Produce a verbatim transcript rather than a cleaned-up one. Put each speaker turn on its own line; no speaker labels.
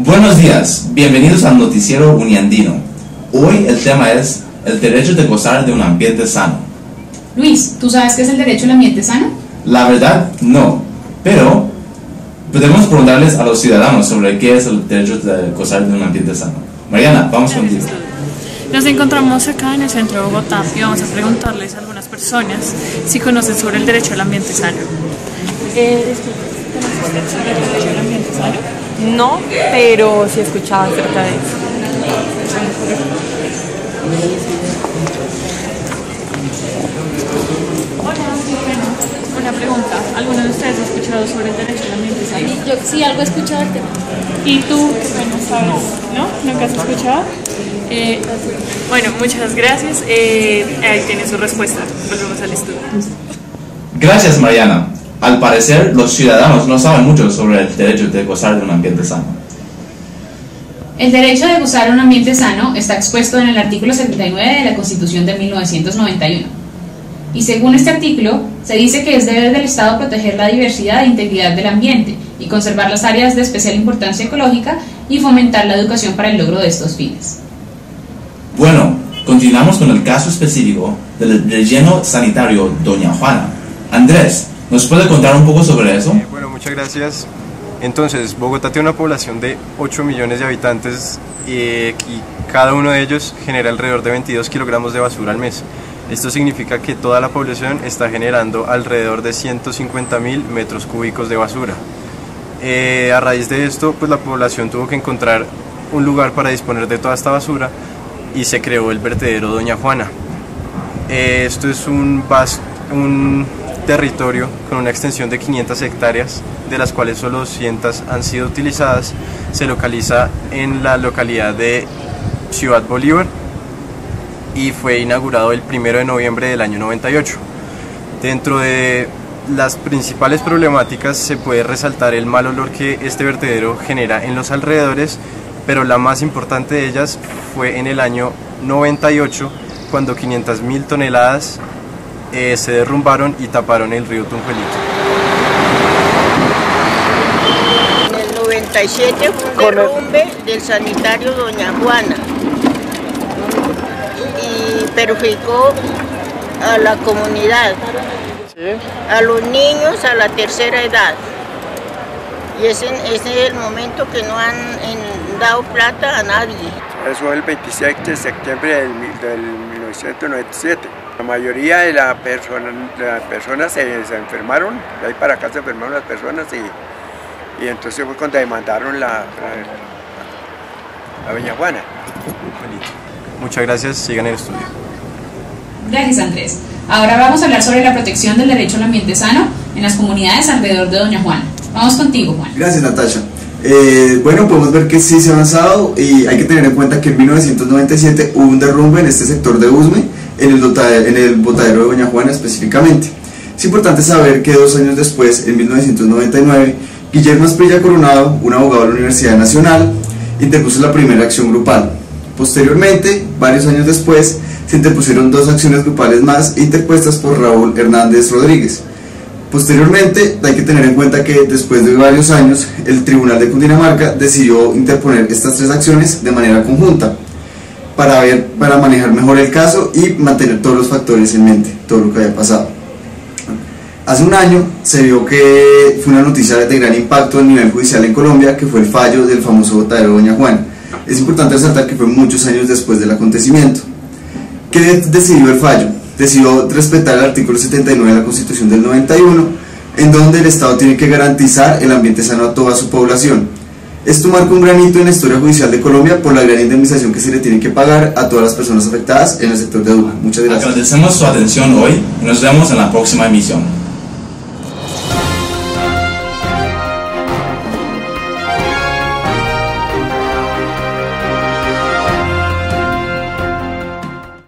Buenos días, bienvenidos al noticiero uniandino. Hoy el tema es el derecho de gozar de un ambiente sano.
Luis, ¿tú sabes qué es el derecho al ambiente sano?
La verdad, no, pero podemos preguntarles a los ciudadanos sobre qué es el derecho de gozar de un ambiente sano. Mariana, vamos contigo.
Nos encontramos acá en el centro de Bogotá y vamos a preguntarles a algunas personas si conocen sobre el derecho al ambiente sano. Eh, ¿Conoces sobre el derecho al ambiente sano?
No, pero sí he escuchado acerca de eso.
Hola, bueno, una pregunta. ¿Alguno de ustedes ha escuchado sobre el derecho al ambiente sano?
Yo sí, algo he escuchado del tema.
¿Y tú? Bueno, sabes, ¿no? ¿Nunca has escuchado? Eh, bueno, muchas gracias. Eh, ahí tiene su respuesta. Volvemos al estudio.
Gracias, Mariana. Al parecer, los ciudadanos no saben mucho sobre el derecho de gozar de un ambiente sano.
El derecho de gozar de un ambiente sano está expuesto en el artículo setenta y nueve de la Constitución de mil novecientos noventa y uno. Y según este artículo, se dice que es deber del Estado proteger la diversidad e integridad del ambiente y conservar las áreas de especial importancia ecológica y fomentar la educación para el logro de estos fines.
Bueno, continuamos con el caso específico del relleno sanitario Doña Juana. Andrés, ¿nos puede contar un poco sobre eso?
Eh, bueno, muchas gracias. Entonces, Bogotá tiene una población de ocho millones de habitantes eh, y cada uno de ellos genera alrededor de veintidós kilogramos de basura al mes. Esto significa que toda la población está generando alrededor de ciento cincuenta mil metros cúbicos de basura. Eh, a raíz de esto, pues la población tuvo que encontrar un lugar para disponer de toda esta basura y se creó el vertedero Doña Juana. Eh, esto es un, vasto, un territorio con una extensión de quinientas hectáreas, de las cuales solo doscientas han sido utilizadas. Se localiza en la localidad de Ciudad Bolívar y fue inaugurado el primero de noviembre del año noventa y ocho. Dentro de las principales problemáticas se puede resaltar el mal olor que este vertedero genera en los alrededores, pero la más importante de ellas fue en el año noventa y ocho, cuando quinientas mil toneladas eh, se derrumbaron y taparon el río Tunjuelito.
En el noventa y siete fue un derrumbe del sanitario Doña Juana y perjudicó a la comunidad, a los niños, a la tercera edad. Y ese, ese es el momento que no han en, dado plata a nadie.
Eso fue el veintisiete de septiembre del, del mil novecientos noventa y siete. La mayoría de las persona, la personas se, se enfermaron, de ahí para acá se enfermaron las personas y, y entonces fue cuando demandaron la, la, la Doña Juana.
Muchas gracias, sigan el estudio.
Gracias, Andrés. Ahora vamos a hablar sobre la protección del derecho al ambiente sano en las comunidades alrededor de Doña Juana. Vamos contigo, Juan.
Gracias, Natasha. Eh, bueno, podemos ver que sí se ha avanzado y hay que tener en cuenta que en mil novecientos noventa y siete hubo un derrumbe en este sector de Usme, en el, botadero, en el botadero de Doña Juana específicamente. Es importante saber que dos años después, en mil novecientos noventa y nueve, Guillermo Asprilla Coronado, un abogado de la Universidad Nacional, interpuso la primera acción grupal. Posteriormente, varios años después, se interpusieron dos acciones grupales más interpuestas por Raúl Hernández Rodríguez. Posteriormente, hay que tener en cuenta que después de varios años, el Tribunal de Cundinamarca decidió interponer estas tres acciones de manera conjunta para, ver, para manejar mejor el caso y mantener todos los factores en mente, todo lo que había pasado. Hace un año se vio que fue una noticia de gran impacto a nivel judicial en Colombia, que fue el fallo del famoso botadero Doña Juana. Es importante resaltar que fue muchos años después del acontecimiento. ¿Qué decidió el fallo? Decidió respetar el artículo setenta y nueve de la Constitución del noventa y uno, en donde el Estado tiene que garantizar el ambiente sano a toda su población. Esto marca un gran hito en la historia judicial de Colombia por la gran indemnización que se le tiene que pagar a todas las personas afectadas en el sector de Duma. Muchas gracias.
Agradecemos su atención hoy y nos vemos en la próxima emisión.